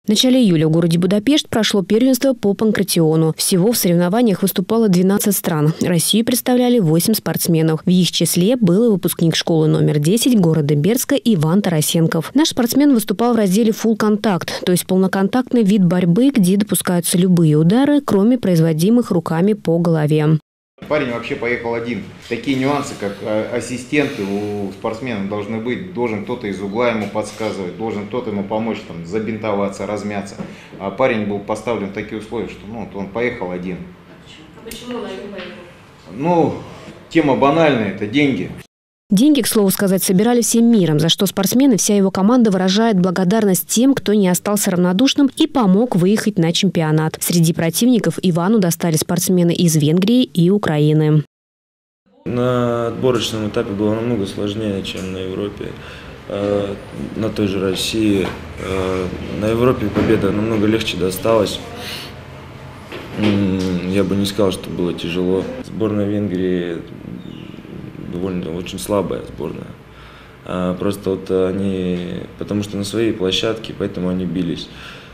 В начале июля в городе Будапешт прошло первенство по панкратиону. Всего в соревнованиях выступало 12 стран. Россию представляли 8 спортсменов. В их числе был и выпускник школы номер 10 города Бердска Иван Тарасенков. Наш спортсмен выступал в разделе «Фулл-контакт», то есть полноконтактный вид борьбы, где допускаются любые удары, кроме производимых руками по голове. Парень вообще поехал один. Такие нюансы, как ассистенты у спортсмена должны быть. Должен кто-то из угла ему подсказывать, должен кто-то ему помочь там, забинтоваться, размяться. А парень был поставлен в такие условия, что он поехал один. А почему он один поехал? Тема банальная – это деньги. Деньги, к слову сказать, собирали всем миром, за что спортсмен и вся его команда выражает благодарность тем, кто не остался равнодушным и помог выехать на чемпионат. Среди противников Ивану достали спортсмены из Венгрии и Украины. На отборочном этапе было намного сложнее, чем на Европе, на той же России. На Европе победа намного легче досталась. Я бы не сказал, что было тяжело. Сборная Венгрии очень слабая сборная. Просто они, потому что на своей площадке, поэтому они бились.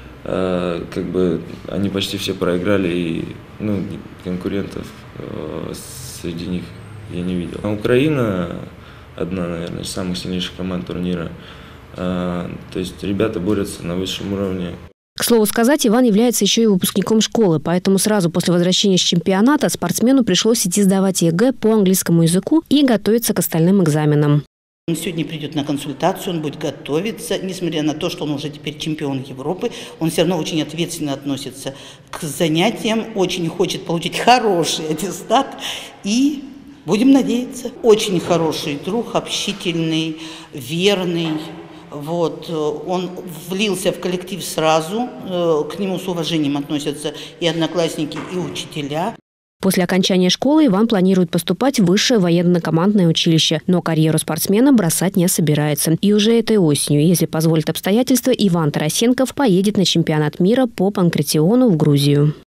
Они почти все проиграли, и конкурентов среди них я не видел. Украина одна, наверное, из самых сильнейших команд турнира. То есть ребята борются на высшем уровне. К слову сказать, Иван является еще и выпускником школы, поэтому сразу после возвращения с чемпионата спортсмену пришлось идти сдавать ЕГЭ по английскому языку и готовиться к остальным экзаменам. Он сегодня придет на консультацию, он будет готовиться, несмотря на то, что он уже теперь чемпион Европы, он все равно очень ответственно относится к занятиям, очень хочет получить хороший аттестат и, будем надеяться, очень хороший друг, общительный, верный. Он влился в коллектив сразу, к нему с уважением относятся и одноклассники, и учителя. После окончания школы Иван планирует поступать в высшее военно-командное училище, но карьеру спортсмена бросать не собирается. И уже этой осенью, если позволят обстоятельства, Иван Тарасенков поедет на чемпионат мира по панкратиону в Грузию.